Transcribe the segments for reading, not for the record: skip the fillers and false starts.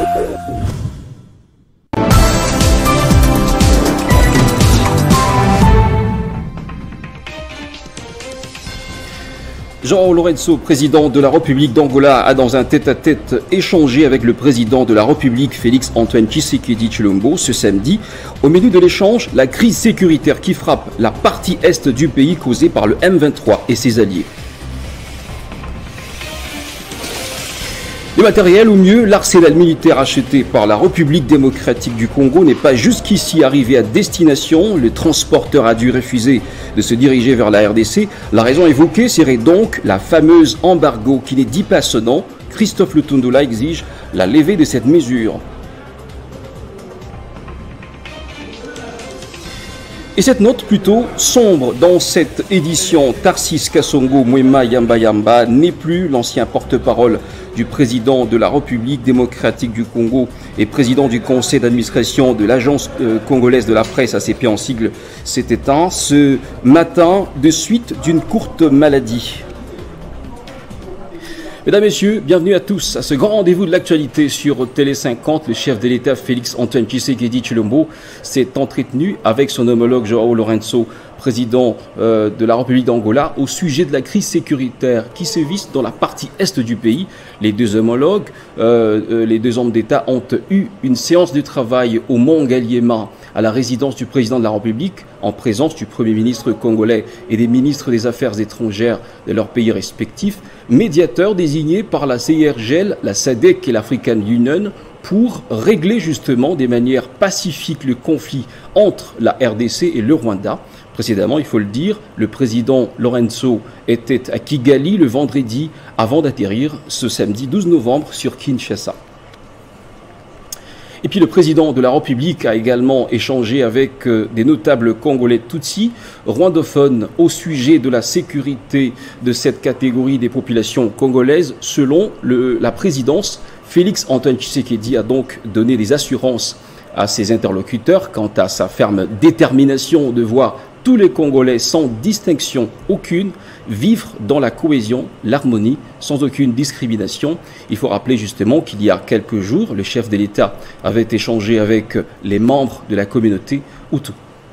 João Lourenço, président de la République d'Angola, a dans un tête-à-tête échangé avec le président de la République, Félix Antoine Tshisekedi Tshilombo, ce samedi. Au menu de l'échange, la crise sécuritaire qui frappe la partie est du pays causée par le M23 et ses alliés. Le matériel, ou mieux, l'arsenal militaire acheté par la République démocratique du Congo n'est pas jusqu'ici arrivé à destination. Le transporteur a dû refuser de se diriger vers la RDC. La raison évoquée serait donc la fameuse embargo qui n'est dit pas sonnant. Christophe Lutundula exige la levée de cette mesure. Et cette note plutôt sombre dans cette édition, Tarsis Kasongo Mwema Yamba Yamba n'est plus l'ancien porte-parole du président de la République démocratique du Congo et président du conseil d'administration de l'agence congolaise de la presse, ACP en sigle, s'est éteint ce matin de suite d'une courte maladie. Mesdames, Messieurs, bienvenue à tous à ce grand rendez-vous de l'actualité sur Télé 50. Le chef de l'État, Félix Antoine Tshisekedi Tshilombo, s'est entretenu avec son homologue João Lourenço, président de la République d'Angola, au sujet de la crise sécuritaire qui sévit dans la partie est du pays. Les deux homologues, les deux hommes d'État ont eu une séance de travail au Mont Ngaliema, à la résidence du président de la République, en présence du Premier ministre congolais et des ministres des Affaires étrangères de leurs pays respectifs, médiateurs désignés par la CIRGL, la SADC et l'African Union pour régler justement de manière pacifique le conflit entre la RDC et le Rwanda. Précédemment, il faut le dire, le président Lourenço était à Kigali le vendredi avant d'atterrir ce samedi 12 novembre sur Kinshasa. Et puis le président de la République a également échangé avec des notables congolais Tutsis, rwandophones, au sujet de la sécurité de cette catégorie des populations congolaises. Selon la présidence, Félix Antoine Tshisekedi a donc donné des assurances à ses interlocuteurs quant à sa ferme détermination de voir tous les Congolais sans distinction aucune vivre dans la cohésion, l'harmonie, sans aucune discrimination. Il faut rappeler justement qu'il y a quelques jours, le chef de l'État avait échangé avec les membres de la communauté Hutu.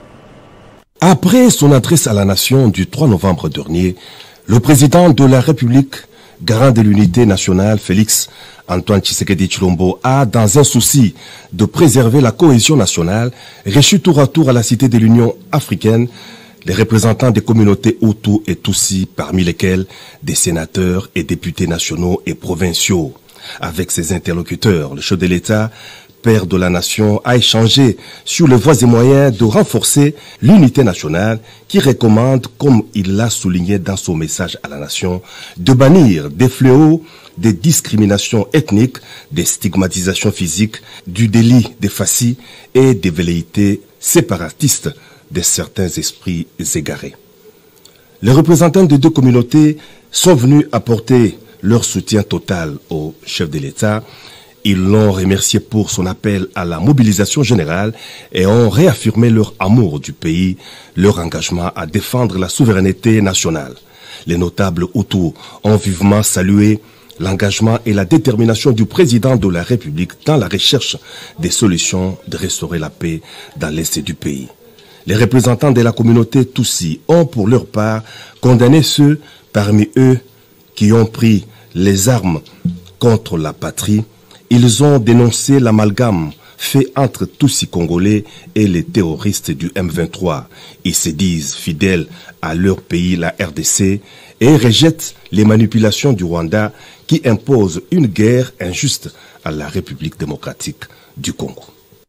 Après son adresse à la nation du 3 novembre dernier, le président de la République, garant de l'unité nationale, Félix Antoine Tshisekedi Tshilombo, a, dans un souci de préserver la cohésion nationale, reçu tour à tour à la Cité de l'Union africaine les représentants des communautés Hutu et Tutsi, parmi lesquels des sénateurs et députés nationaux et provinciaux. Avec ses interlocuteurs, le chef de l'État, père de la nation, a échangé sur les voies et moyens de renforcer l'unité nationale qui recommande, comme il l'a souligné dans son message à la nation, de bannir des fléaux, des discriminations ethniques, des stigmatisations physiques, du délit des fascis et des velléités séparatistes de certains esprits égarés. Les représentants des deux communautés sont venus apporter leur soutien total au chef de l'État. Ils l'ont remercié pour son appel à la mobilisation générale et ont réaffirmé leur amour du pays, leur engagement à défendre la souveraineté nationale. Les notables Hutus ont vivement salué l'engagement et la détermination du président de la République dans la recherche des solutions de restaurer la paix dans l'est du pays. Les représentants de la communauté Tutsi ont pour leur part condamné ceux parmi eux qui ont pris les armes contre la patrie. Ils ont dénoncé l'amalgame fait entre Tutsi congolais et les terroristes du M23. Ils se disent fidèles à leur pays, la RDC, et rejettent les manipulations du Rwanda qui imposent une guerre injuste à la République démocratique du Congo.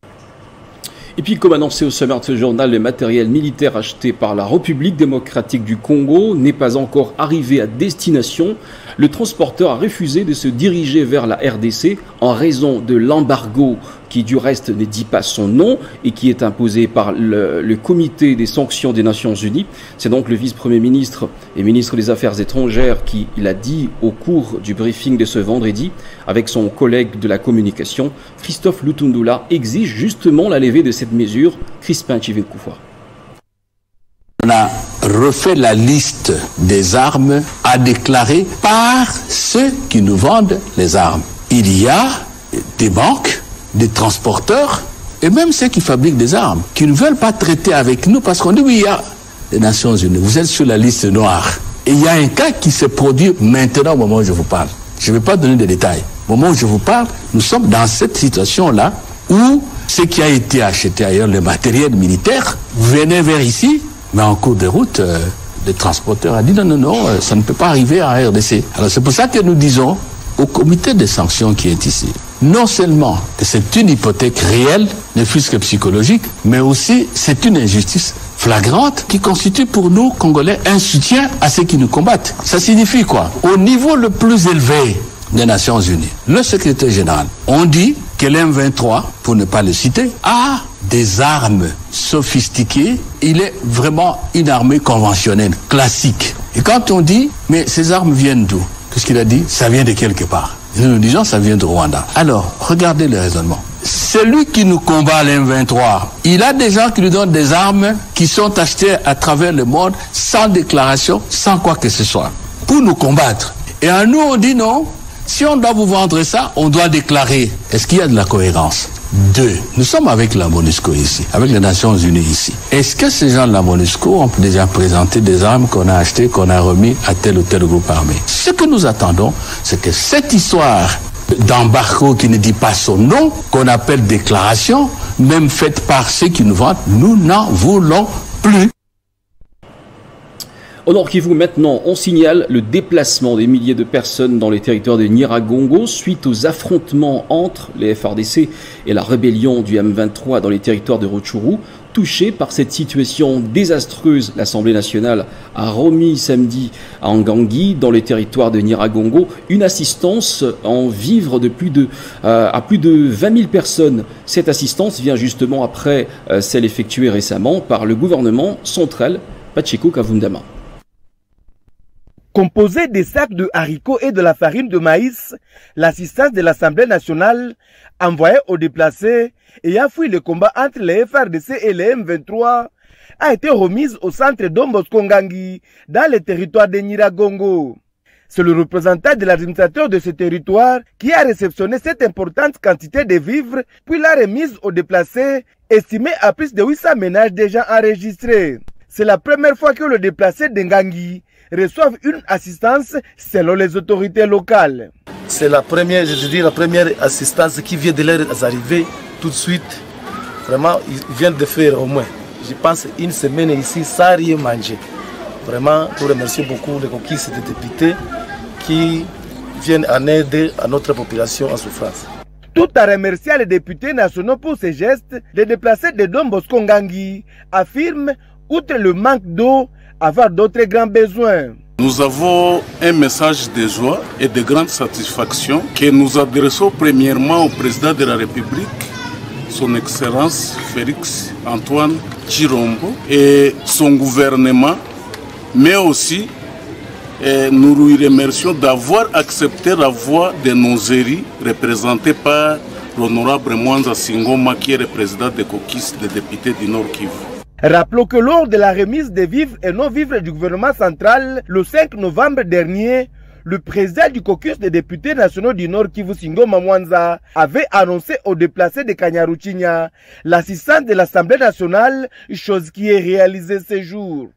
Et puis, comme annoncé au sommaire de ce journal, le matériel militaire acheté par la République démocratique du Congo n'est pas encore arrivé à destination. Le transporteur a refusé de se diriger vers la RDC en raison de l'embargo qui du reste ne dit pas son nom et qui est imposé par le comité des sanctions des Nations Unies. C'est donc le vice-premier ministre et ministre des Affaires étrangères qui l'a dit au cours du briefing de ce vendredi avec son collègue de la communication. Christophe Lutundula exige justement la levée de cette mesure. Crispin Chivinkoufoua. On a refait la liste des armes à déclarer par ceux qui nous vendent les armes. Il y a des banques, des transporteurs, et même ceux qui fabriquent des armes, qui ne veulent pas traiter avec nous parce qu'on dit oui, il y a les Nations Unies, vous êtes sur la liste noire. Et il y a un cas qui se produit maintenant au moment où je vous parle. Je ne vais pas donner de détails. Au moment où je vous parle, nous sommes dans cette situation-là où ce qui a été acheté ailleurs, le matériel militaire, venait vers ici, mais en cours de route, le transporteur a dit non, ça ne peut pas arriver à RDC. Alors c'est pour ça que nous disons au comité de sanctions qui est ici, non seulement que c'est une hypothèque réelle, ne fût-ce que psychologique, mais aussi c'est une injustice flagrante qui constitue pour nous, Congolais, un soutien à ceux qui nous combattent. Ça signifie quoi? Au niveau le plus élevé des Nations Unies, le secrétaire général, on dit que l'M23, pour ne pas le citer, a des armes sophistiquées. Il est vraiment une armée conventionnelle, classique. Et quand on dit, mais ces armes viennent d'où? Qu'est-ce qu'il a dit? Ça vient de quelque part. Et nous disons, ça vient de Rwanda. Alors, regardez le raisonnement. Celui qui nous combat, l'M23, il a des gens qui lui donnent des armes qui sont achetées à travers le monde sans déclaration, sans quoi que ce soit, pour nous combattre. Et à nous, on dit non. Si on doit vous vendre ça, on doit déclarer. Est-ce qu'il y a de la cohérence? 2. Nous sommes avec la MONUSCO ici, avec les Nations Unies ici. Est-ce que ces gens de la MONUSCO ont déjà présenté des armes qu'on a achetées, qu'on a remis à tel ou tel groupe armé? Ce que nous attendons, c'est que cette histoire d'embargo qui ne dit pas son nom, qu'on appelle déclaration, même faite par ceux qui nous vendent, nous n'en voulons plus. Au Nord Kivu, maintenant, on signale le déplacement des milliers de personnes dans les territoires de Nyiragongo suite aux affrontements entre les FARDC et la rébellion du M23 dans les territoires de Rutshuru. Touchée par cette situation désastreuse, l'Assemblée nationale a remis samedi à Ngangui, dans les territoires de Nyiragongo, une assistance en vivres à plus de 20 000 personnes. Cette assistance vient justement après celle effectuée récemment par le gouvernement central, Pacheco Kavundama. Composé des sacs de haricots et de la farine de maïs, l'assistance de l'Assemblée nationale envoyée aux déplacés ayant fui le combat entre les FARDC et les M23 a été remise au centre Don Bosco Ngangui dans le territoire de Nyiragongo. C'est le représentant de l'administrateur de ce territoire qui a réceptionné cette importante quantité de vivres puis l'a remise aux déplacés, estimée à plus de 800 ménages déjà enregistrés. C'est la première fois que le déplacé de Ngangui reçoivent une assistance selon les autorités locales. C'est la première, je dis la première assistance qui vient de leur arriver tout de suite. Vraiment, ils viennent de faire au moins, je pense, une semaine ici sans rien manger. Vraiment, nous remercions beaucoup les caucus des députés qui viennent en aide à notre population en souffrance. Tout en remerciant les députés nationaux pour ces gestes, les déplacés de Don Bosco Ngangui affirment, outre le manque d'eau, avoir d'autres grands besoins. Nous avons un message de joie et de grande satisfaction que nous adressons premièrement au président de la République, son Excellence Félix Antoine Tshilombo et son gouvernement, mais aussi nous lui remercions d'avoir accepté la voix de nos élus représentés par l'honorable Mwanza Singoma qui est le président des caucus des députés du Nord Kivu. Rappelons que lors de la remise des vivres et non-vivres du gouvernement central, le 5 novembre dernier, le président du caucus des députés nationaux du Nord Kivu, Singoma Mwanza, avait annoncé aux déplacés de Kanyaruchinya l'assistance de l'Assemblée nationale, chose qui est réalisée ces jours.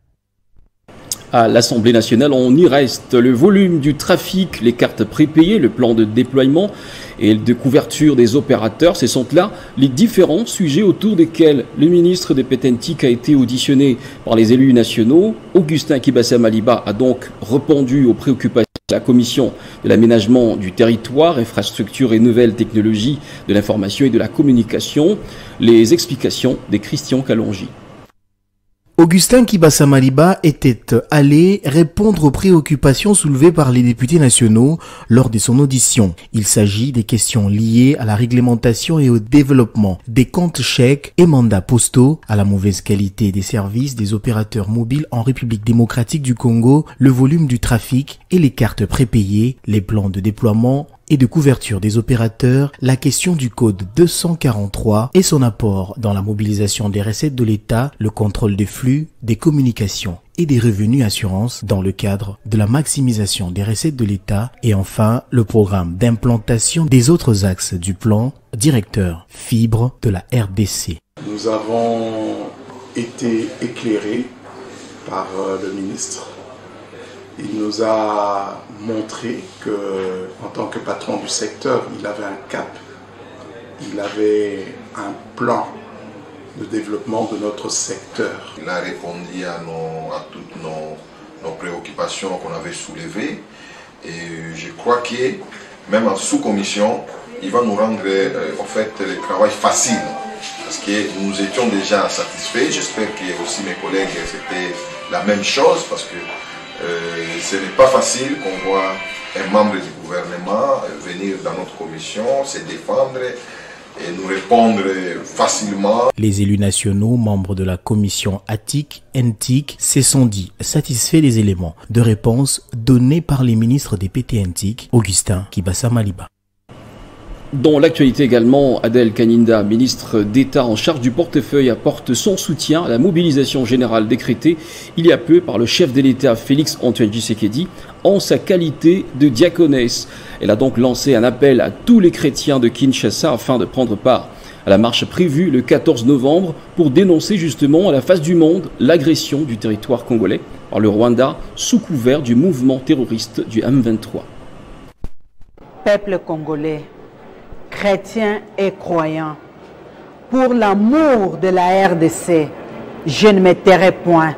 À l'Assemblée nationale, on y reste. Le volume du trafic, les cartes prépayées, le plan de déploiement et de couverture des opérateurs, ce sont là les différents sujets autour desquels le ministre de Petentik a été auditionné par les élus nationaux. Augustin Kibasa Maliba a donc répondu aux préoccupations de la commission de l'aménagement du territoire, infrastructures et nouvelles technologies de l'information et de la communication. Les explications de Christian Kalonji. Augustin Kibasa Maliba était allé répondre aux préoccupations soulevées par les députés nationaux lors de son audition. Il s'agit des questions liées à la réglementation et au développement des comptes chèques et mandats postaux, à la mauvaise qualité des services des opérateurs mobiles en République démocratique du Congo, le volume du trafic et les cartes prépayées, les plans de déploiement et de couverture des opérateurs, la question du code 243 et son apport dans la mobilisation des recettes de l'État, le contrôle des flux, des communications et des revenus assurance dans le cadre de la maximisation des recettes de l'État et enfin le programme d'implantation des autres axes du plan directeur fibre de la RDC. Nous avons été éclairés par le ministre. Il nous a montré que, en tant que patron du secteur, il avait un cap, il avait un plan de développement de notre secteur. Il a répondu à toutes nos préoccupations qu'on avait soulevées et je crois que même en sous-commission, il va nous rendre en fait le travail facile parce que nous étions déjà satisfaits. J'espère que aussi mes collègues c'était la même chose parce que ce n'est pas facile qu'on voit un membre du gouvernement venir dans notre commission, se défendre et nous répondre facilement. Les élus nationaux, membres de la commission ATIC-NTIC, se sont dit satisfaits des éléments de réponse donnés par les ministres des PT-NTIC, Augustin Kibasa Maliba. Dans l'actualité également, Adel Kaninda, ministre d'État en charge du portefeuille, apporte son soutien à la mobilisation générale décrétée il y a peu par le chef de l'État Félix Antoine Tshisekedi en sa qualité de diaconesse. Elle a donc lancé un appel à tous les chrétiens de Kinshasa afin de prendre part à la marche prévue le 14 novembre pour dénoncer justement à la face du monde l'agression du territoire congolais par le Rwanda sous couvert du mouvement terroriste du M23. Peuple congolais, chrétiens et croyants, pour l'amour de la RDC, je ne me tairai point.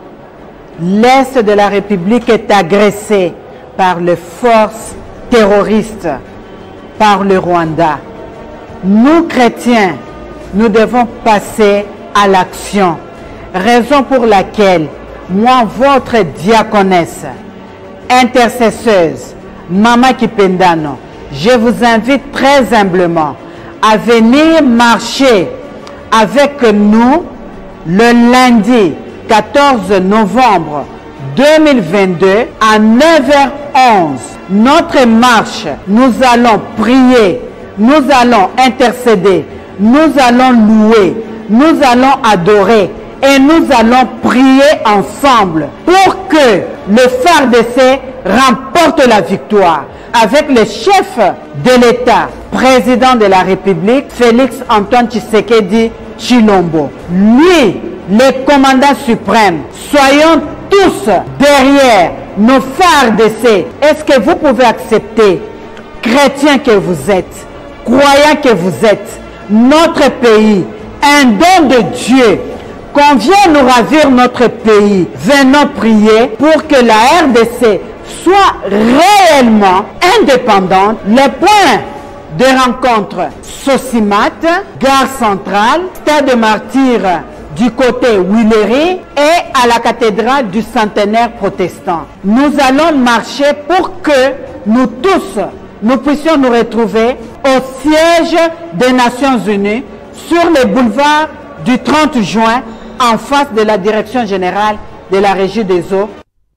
L'Est de la République est agressé par les forces terroristes, par le Rwanda. Nous, chrétiens, nous devons passer à l'action. Raison pour laquelle, moi, votre diaconesse, intercesseuse, Mama Kipendano, je vous invite très humblement à venir marcher avec nous le lundi 14 novembre 2022 à 9h11. Notre marche, nous allons prier, nous allons intercéder, nous allons louer, nous allons adorer et nous allons prier ensemble pour que le FARDC remporte la victoire. Avec le chef de l'État, président de la République, Félix Antoine Tshisekedi Tshilombo. Lui, le commandant suprême, soyons tous derrière nos FARDC. Est-ce que vous pouvez accepter, chrétiens que vous êtes, croyants que vous êtes, notre pays, un don de Dieu, qu'on vienne nous ravir notre pays, venons prier pour que la RDC soit réellement indépendante. Les points de rencontre, Sosimat, Gare Centrale, Stade de Martyrs du côté Willery et à la cathédrale du Centenaire protestant. Nous allons marcher pour que nous tous, nous puissions nous retrouver au siège des Nations Unies sur les boulevards du 30 juin en face de la Direction générale de la Régie des eaux.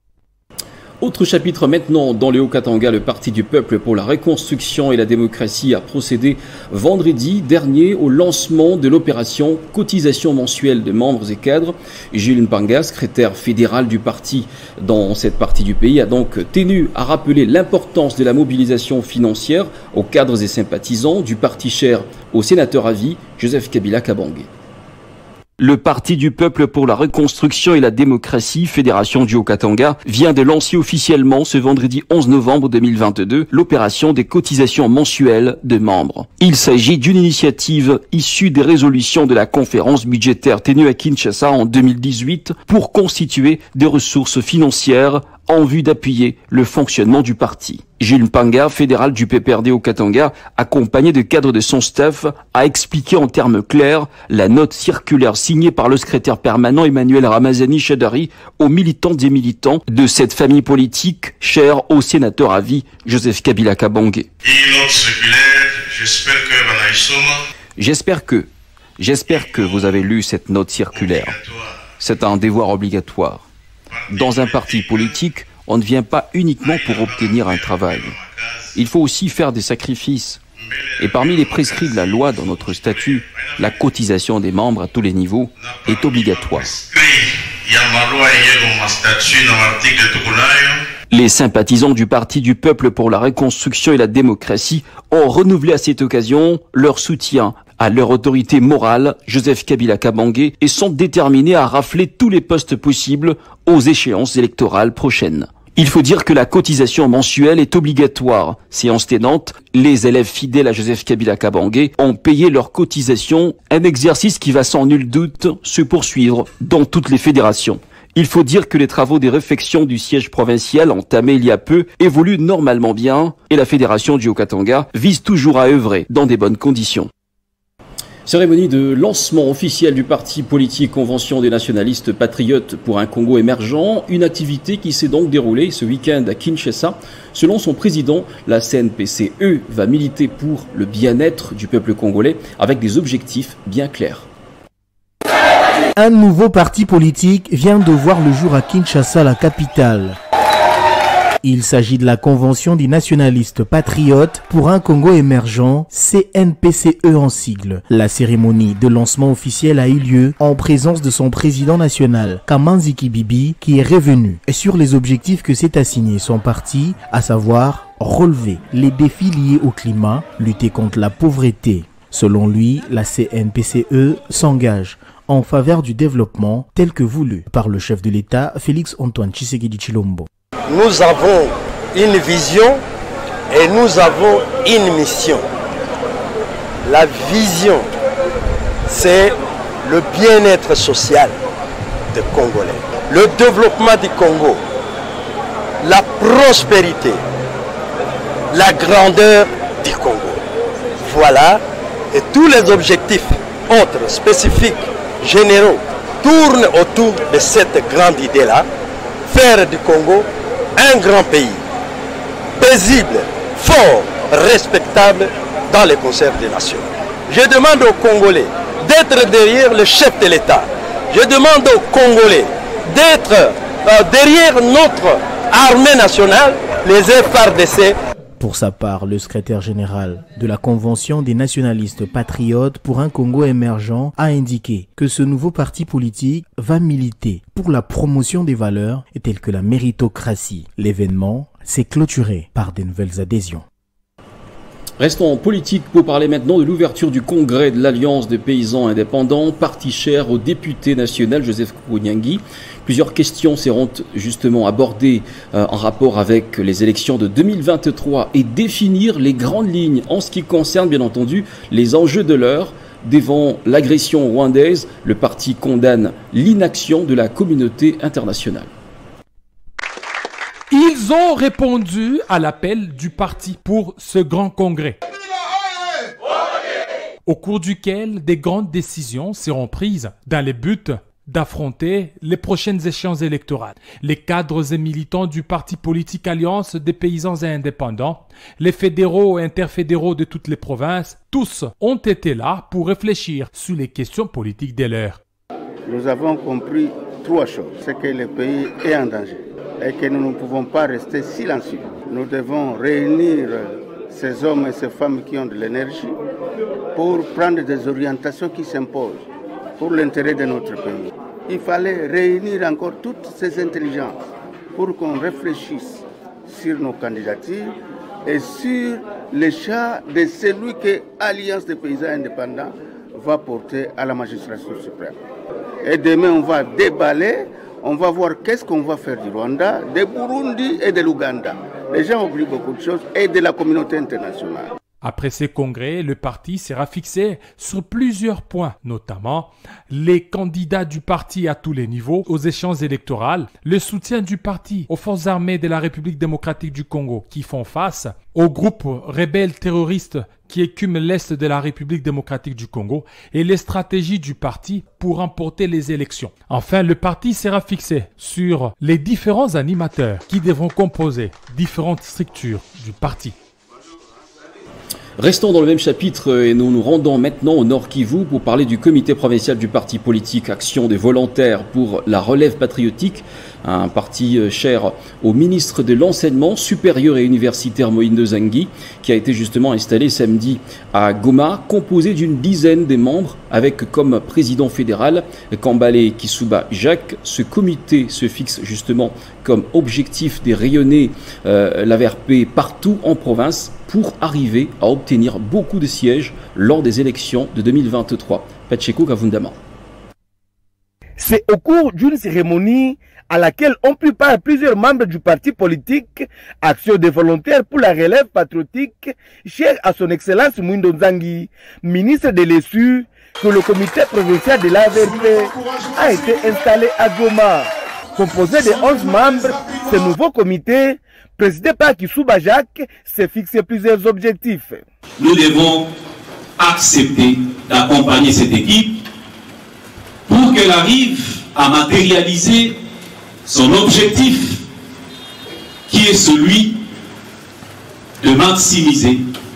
Autre chapitre maintenant, dans le Haut-Katanga, le Parti du Peuple pour la Reconstruction et la Démocratie a procédé vendredi dernier au lancement de l'opération cotisation mensuelle de membres et cadres. Gilles Mpanga, secrétaire fédéral du parti dans cette partie du pays, a donc tenu à rappeler l'importance de la mobilisation financière aux cadres et sympathisants du parti cher au sénateur à vie, Joseph Kabila Kabange. Le Parti du Peuple pour la Reconstruction et la Démocratie, Fédération du Haut-Katanga, vient de lancer officiellement ce vendredi 11 novembre 2022 l'opération des cotisations mensuelles de membres. Il s'agit d'une initiative issue des résolutions de la conférence budgétaire tenue à Kinshasa en 2018 pour constituer des ressources financières en vue d'appuyer le fonctionnement du parti. Gilles Mpanga, fédéral du PPRD au Katanga, accompagné de cadres de son staff, a expliqué en termes clairs la note circulaire signée par le secrétaire permanent Emmanuel Ramazani Chadari aux militantes et militants de cette famille politique chère au sénateur à vie Joseph Kabila Kabange. J'espère que vous avez lu cette note circulaire. C'est un devoir obligatoire. Dans un parti politique, on ne vient pas uniquement pour obtenir un travail. Il faut aussi faire des sacrifices. Et parmi les prescrits de la loi dans notre statut, la cotisation des membres à tous les niveaux est obligatoire. Les sympathisants du Parti du Peuple pour la Reconstruction et la Démocratie ont renouvelé à cette occasion leur soutien à leur autorité morale, Joseph Kabila Kabange, et sont déterminés à rafler tous les postes possibles aux échéances électorales prochaines. Il faut dire que la cotisation mensuelle est obligatoire. Séance tenante, les élèves fidèles à Joseph Kabila Kabange ont payé leur cotisation, un exercice qui va sans nul doute se poursuivre dans toutes les fédérations. Il faut dire que les travaux des réfections du siège provincial entamés il y a peu évoluent normalement bien et la fédération du Haut-Katanga vise toujours à œuvrer dans des bonnes conditions. Cérémonie de lancement officiel du parti politique Convention des nationalistes patriotes pour un Congo émergent, une activité qui s'est donc déroulée ce week-end à Kinshasa. Selon son président, la CNPCE va militer pour le bien-être du peuple congolais avec des objectifs bien clairs. Un nouveau parti politique vient de voir le jour à Kinshasa, la capitale. Il s'agit de la Convention des nationalistes patriotes pour un Congo émergent, CNPCE en sigle. La cérémonie de lancement officiel a eu lieu en présence de son président national, Kamanzi Kibibi, qui est revenu sur les objectifs que s'est assigné son parti, à savoir relever les défis liés au climat, lutter contre la pauvreté. Selon lui, la CNPCE s'engage en faveur du développement tel que voulu par le chef de l'État, Félix Antoine Tshisekedi Tshilombo. Nous avons une vision et nous avons une mission. La vision, c'est le bien-être social des Congolais, le développement du Congo, la prospérité, la grandeur du Congo. Voilà, et tous les objectifs autres, spécifiques, généraux, tournent autour de cette grande idée-là, faire du Congo un grand pays, paisible, fort, respectable dans les concerts des nations. Je demande aux Congolais d'être derrière le chef de l'État. Je demande aux Congolais d'être derrière notre armée nationale, les FARDC. Pour sa part, le secrétaire général de la Convention des nationalistes patriotes pour un Congo émergent a indiqué que ce nouveau parti politique va militer pour la promotion des valeurs telles que la méritocratie. L'événement s'est clôturé par de nouvelles adhésions. Restons en politique pour parler maintenant de l'ouverture du congrès de l'Alliance des paysans indépendants, parti cher au député national Joseph Kounyangi. Plusieurs questions seront justement abordées en rapport avec les élections de 2023 et définir les grandes lignes en ce qui concerne bien entendu les enjeux de l'heure. Devant l'agression rwandaise, le parti condamne l'inaction de la communauté internationale. Ils ont répondu à l'appel du parti pour ce grand congrès, au cours duquel des grandes décisions seront prises dans le but d'affronter les prochaines échéances électorales. Les cadres et militants du parti politique Alliance des paysans et indépendants, les fédéraux et interfédéraux de toutes les provinces, tous ont été là pour réfléchir sur les questions politiques de l'heure. Nous avons compris trois choses. C'est que le pays est en danger et que nous ne pouvons pas rester silencieux. Nous devons réunir ces hommes et ces femmes qui ont de l'énergie pour prendre des orientations qui s'imposent pour l'intérêt de notre pays. Il fallait réunir encore toutes ces intelligences pour qu'on réfléchisse sur nos candidatures et sur les choix de celui que l'Alliance des paysans indépendants va porter à la magistrature suprême. Et demain, on va déballer, on va voir qu'est-ce qu'on va faire du Rwanda, du Burundi et de l'Ouganda. Les gens oublient beaucoup de choses et de la communauté internationale. Après ces congrès, le parti sera fixé sur plusieurs points, notamment les candidats du parti à tous les niveaux aux échéances électorales, le soutien du parti aux forces armées de la République démocratique du Congo qui font face aux groupes rebelles terroristes qui écument l'est de la République démocratique du Congo et les stratégies du parti pour remporter les élections. Enfin, le parti sera fixé sur les différents animateurs qui devront composer différentes structures du parti. Restons dans le même chapitre et nous nous rendons maintenant au Nord Kivu pour parler du comité provincial du parti politique Action des volontaires pour la relève patriotique, un parti cher au ministre de l'Enseignement supérieur et universitaire Moïse Nzangi, qui a été justement installé samedi à Goma, composé d'une dizaine de membres avec comme président fédéral Kambale Kisuba Jacques. Ce comité se fixe justement comme objectif de rayonner l'AVRP partout en province pour arriver à obtenir beaucoup de sièges lors des élections de 2023. Pacheco Kavundama. C'est au cours d'une cérémonie à laquelle ont pris part plusieurs membres du parti politique Action des volontaires pour la relève patriotique, cher à son excellence Moïse Nzangi, ministre de l'ESU, que le comité provincial de l'AVRP a été installé à Goma. Composé de 11 membres, ce nouveau comité, présidé par Kisuba Jacques, s'est fixé plusieurs objectifs. Nous devons accepter d'accompagner cette équipe pour qu'elle arrive à matérialiser son objectif, qui est celui de maximiser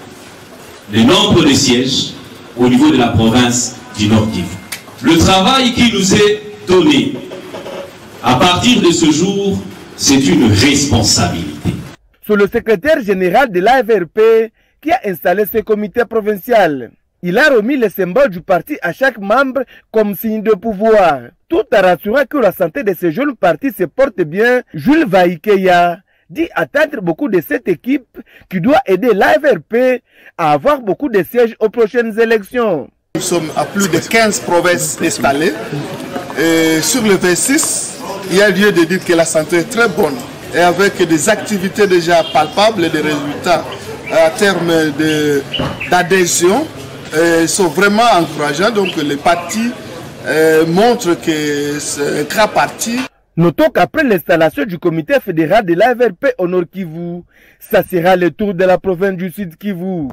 le nombre de sièges au niveau de la province du Nord Kivu. Le travail qui nous est donné à partir de ce jour, c'est une responsabilité. C'est le secrétaire général de l'AVRP qui a installé ce comité provincial. Il a remis le symbole du parti à chaque membre comme signe de pouvoir. Tout en rassurant que la santé de ce jeune parti se porte bien, Jules Vaïkeya dit attendre beaucoup de cette équipe qui doit aider l'AVRP à avoir beaucoup de sièges aux prochaines élections. Nous sommes à plus de 15 provinces installées. Et sur le 26, il y a lieu de dire que la santé est très bonne. Et avec des activités déjà palpables et des résultats à terme d'adhésion, sont vraiment encourageants. Donc les partis montrent que c'est un grand parti. Notons qu'après l'installation du comité fédéral de l'AVRP au Nord Kivu, ça sera le tour de la province du Sud Kivu.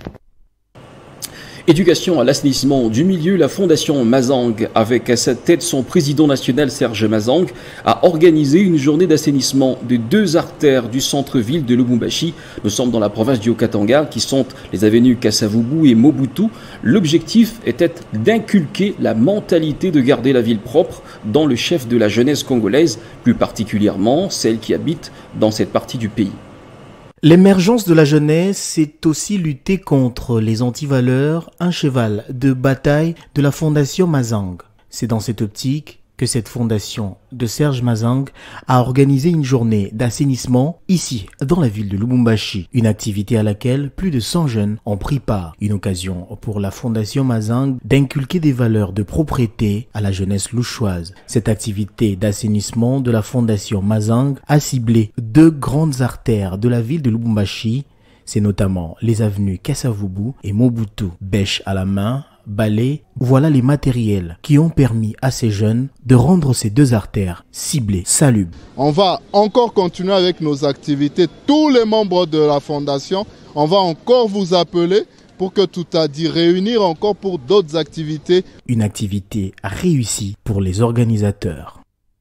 Éducation à l'assainissement du milieu, la Fondation Mazang, avec à sa tête son président national Serge Mazang, a organisé une journée d'assainissement de 2 artères du centre-ville de Lubumbashi. Nous sommes dans la province du Haut-Katanga, qui sont les avenues Kasavubu et Mobutu. L'objectif était d'inculquer la mentalité de garder la ville propre dans le chef de la jeunesse congolaise, plus particulièrement celle qui habite dans cette partie du pays. L'émergence de la jeunesse, c'est aussi lutter contre les antivaleurs, un cheval de bataille de la Fondation Mazang. C'est dans cette optique que cette fondation de Serge Mazang a organisé une journée d'assainissement ici, dans la ville de Lubumbashi. Une activité à laquelle plus de 100 jeunes ont pris part. Une occasion pour la fondation Mazang d'inculquer des valeurs de propreté à la jeunesse louchoise. Cette activité d'assainissement de la fondation Mazang a ciblé 2 grandes artères de la ville de Lubumbashi. C'est notamment les avenues Kasavubu et Mobutu. Bêche à la main, balai, voilà les matériels qui ont permis à ces jeunes de rendre ces 2 artères ciblées, salubres. On va encore continuer avec nos activités. Tous les membres de la fondation, on va encore vous appeler pour que tout a dit réunir encore pour d'autres activités. Une activité réussie pour les organisateurs.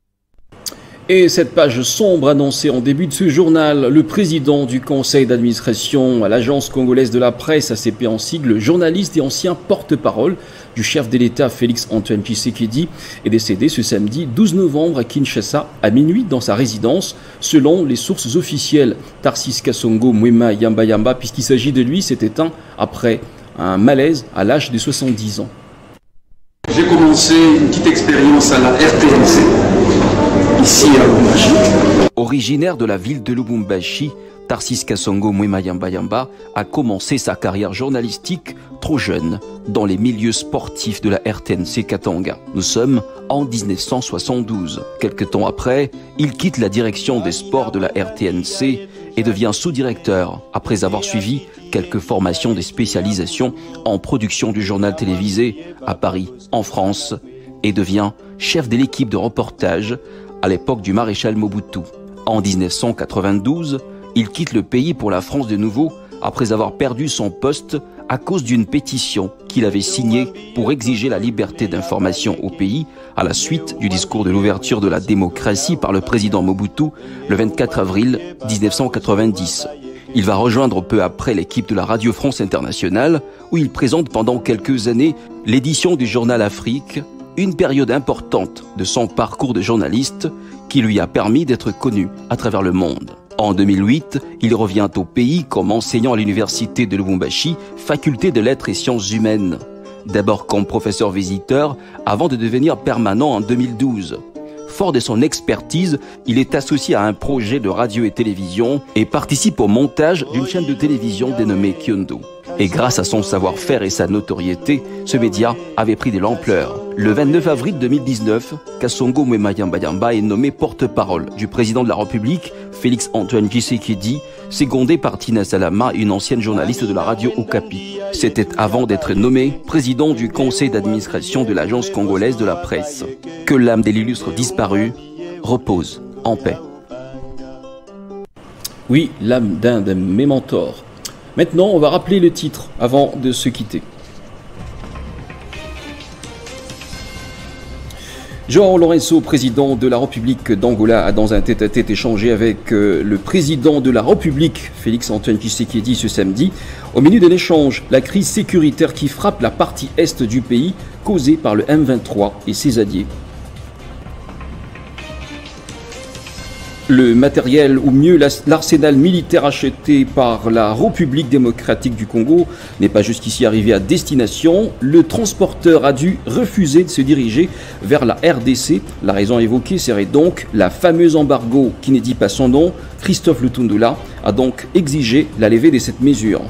Et cette page sombre annoncée en début de ce journal, le président du conseil d'administration à l'agence congolaise de la presse, ACP en sigle, journaliste et ancien porte-parole du chef de l'État Félix Antoine Tshisekedi, est décédé ce samedi 12 novembre à Kinshasa à minuit dans sa résidence, selon les sources officielles. Tarsis Kasongo Mwema Yamba Yamba, puisqu'il s'agit de lui, s'est éteint après un malaise à l'âge de 70 ans. J'ai commencé une petite expérience à la RTNC. Ici à Lubumbashi. Originaire de la ville de Lubumbashi, Tarsis Kasongo Mwema Yamba Yamba a commencé sa carrière journalistique trop jeune dans les milieux sportifs de la RTNC Katanga. Nous sommes en 1972. Quelque temps après, il quitte la direction des sports de la RTNC et devient sous-directeur après avoir suivi quelques formations de spécialisation en production du journal télévisé à Paris, en France, et devient chef de l'équipe de reportage à l'époque du maréchal Mobutu. En 1992, il quitte le pays pour la France de nouveau après avoir perdu son poste à cause d'une pétition qu'il avait signée pour exiger la liberté d'information au pays à la suite du discours de l'ouverture de la démocratie par le président Mobutu le 24 avril 1990. Il va rejoindre peu après l'équipe de la Radio France Internationale, où il présente pendant quelques années l'édition du journal Afrique, une période importante de son parcours de journaliste qui lui a permis d'être connu à travers le monde. En 2008, il revient au pays comme enseignant à l'université de Lubumbashi, faculté de lettres et sciences humaines. D'abord comme professeur visiteur, avant de devenir permanent en 2012. Fort de son expertise, il est associé à un projet de radio et télévision et participe au montage d'une chaîne de télévision dénommée Kyondo. Et grâce à son savoir-faire et sa notoriété, ce média avait pris de l'ampleur. Le 29 avril 2019, Kasongo Mwema-Yamba-Yamba est nommé porte-parole du président de la République, Félix-Antoine Tshisekedi, secondé par Tina Salama, une ancienne journaliste de la radio Okapi. C'était avant d'être nommé président du conseil d'administration de l'Agence congolaise de la presse. Que l'âme de l'illustre disparu repose en paix. Oui, l'âme d'un de mes mentors. Maintenant, on va rappeler le titre avant de se quitter. João Lourenço, président de la République d'Angola, a dans un tête-à-tête échangé avec le président de la République, Félix-Antoine Tshisekedi, ce samedi. Au milieu de l'échange, la crise sécuritaire qui frappe la partie est du pays, causée par le M23 et ses alliés. Le matériel, ou mieux l'arsenal militaire acheté par la République démocratique du Congo n'est pas jusqu'ici arrivé à destination. Le transporteur a dû refuser de se diriger vers la RDC. La raison évoquée serait donc la fameuse embargo qui ne dit pas son nom. Christophe Lutundula a donc exigé la levée de cette mesure.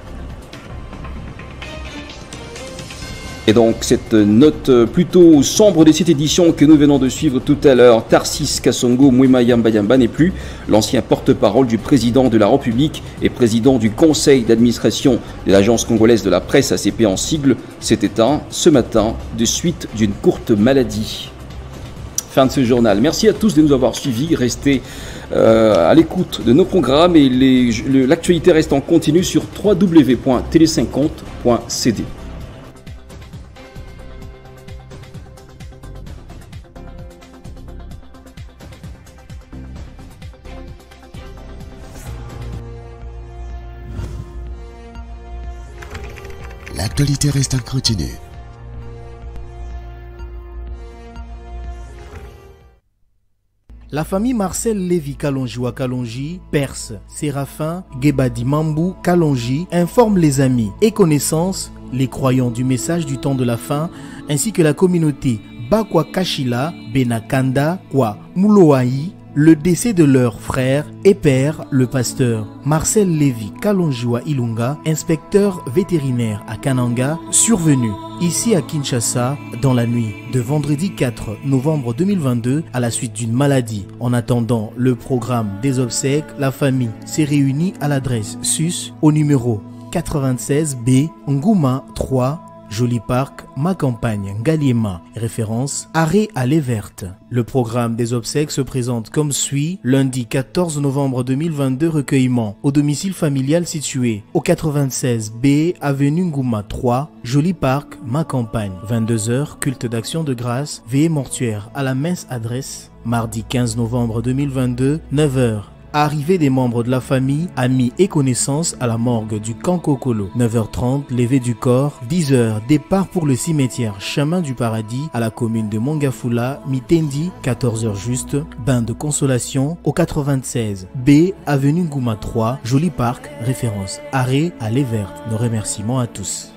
Et donc cette note plutôt sombre de cette édition que nous venons de suivre tout à l'heure, Tarsis Kasongo Mwema-Yamba-Yamba n'est plus l'ancien porte-parole du président de la République et président du conseil d'administration de l'Agence congolaise de la presse, ACP en sigle, s'est éteint ce matin de suite d'une courte maladie. Fin de ce journal. Merci à tous de nous avoir suivis. Restez à l'écoute de nos programmes et l'actualité reste en continu sur www.tele50.cd. L'actualité reste en continu. La famille Marcel Lévy Kalonjiwa Kalonji, Perse, Séraphin, Gebadi Mambou Kalonji informe les amis et connaissances, les croyants du message du temps de la fin, ainsi que la communauté Bakwa Kashila, Benakanda, Kwa Mouloaï, le décès de leur frère et père, le pasteur Marcel Lévy Kalonjiwa Ilunga, inspecteur vétérinaire à Kananga, survenu ici à Kinshasa dans la nuit de vendredi 4 novembre 2022 à la suite d'une maladie. En attendant le programme des obsèques, la famille s'est réunie à l'adresse SUS au numéro 96B Ngouma 3 Joli Parc, ma campagne, Ngaliema, référence, arrêt allée verte. Le programme des obsèques se présente comme suit. Lundi 14 novembre 2022, recueillement au domicile familial situé au 96B, avenue Ngouma 3, Joli Parc, ma campagne. 22h, culte d'action de grâce, veillée mortuaire à la messe adresse. Mardi 15 novembre 2022, 9h. Arrivée des membres de la famille, amis et connaissances à la morgue du Kankokolo. 9h30, levée du corps. 10h, départ pour le cimetière Chemin du Paradis à la commune de Mongafula, Mitendi. 14h juste, bain de consolation au 96 B, avenue Ngouma 3, Joli Parc, référence arrêt allée verte. Nos remerciements à tous.